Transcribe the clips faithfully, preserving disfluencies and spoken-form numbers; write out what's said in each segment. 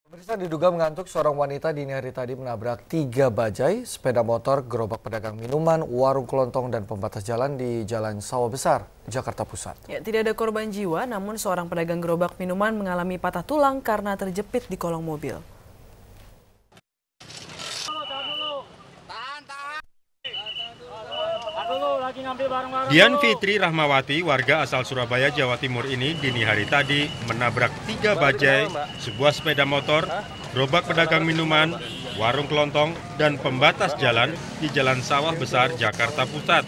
Pemirsa, diduga mengantuk, seorang wanita dini hari tadi menabrak tiga bajai, sepeda motor, gerobak pedagang minuman, warung kelontong, dan pembatas jalan di Jalan Sawah Besar, Jakarta Pusat. Ya, tidak ada korban jiwa, namun seorang pedagang gerobak minuman mengalami patah tulang karena terjepit di kolong mobil. Dian Fitri Rahmawati, warga asal Surabaya, Jawa Timur ini dini hari tadi menabrak tiga bajai, sebuah sepeda motor, gerobak pedagang minuman, warung kelontong, dan pembatas jalan di Jalan Sawah Besar, Jakarta Pusat.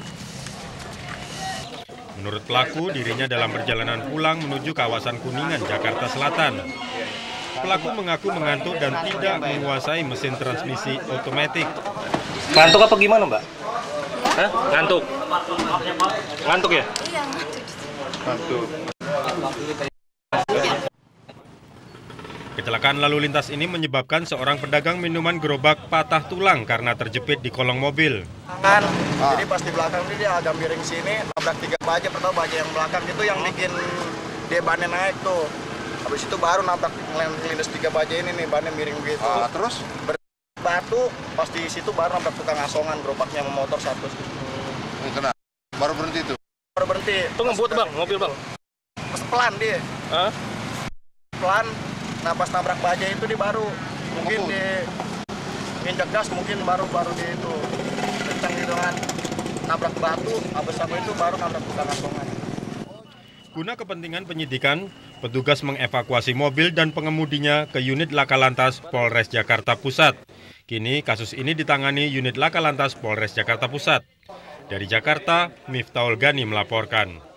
Menurut pelaku, dirinya dalam perjalanan pulang menuju kawasan Kuningan, Jakarta Selatan. Pelaku mengaku mengantuk dan tidak menguasai mesin transmisi otomatis. Ngantuk apa gimana, Mbak? Hah? Ngantuk? Ngantuk ya? Iya, ngantuk. Ngantuk. Kecelakaan lalu lintas ini menyebabkan seorang pedagang minuman gerobak patah tulang karena terjepit di kolong mobil. Kan, ah. Jadi pas di belakang ini dia agak miring sini, nabrak tiga baja, pertama baja yang belakang itu yang bikin dia bannya naik tuh. Habis itu baru nabrak ngelindes tiga baja ini nih, bannya miring gitu. Ah, terus? Batu, pas di situ baru nabrak tukang asongan, gerobaknya sama motor satu. Hmm, kena. Baru berhenti tuh? Baru berhenti. Itu ngebut bang, mobil bang? Pas pelan dia. Hah? Pelan, nah pas nabrak baja itu dia baru. Mungkin di nginjak gas, mungkin baru-baru dia itu. Kencang gitu kan. Nabrak batu, habis apa itu baru nabrak tukang asongan. Guna kepentingan penyidikan, petugas mengevakuasi mobil dan pengemudinya ke unit Laka Lantas Polres Jakarta Pusat. Kini kasus ini ditangani unit Laka Lantas Polres Jakarta Pusat. Dari Jakarta, Miftahul Gani melaporkan.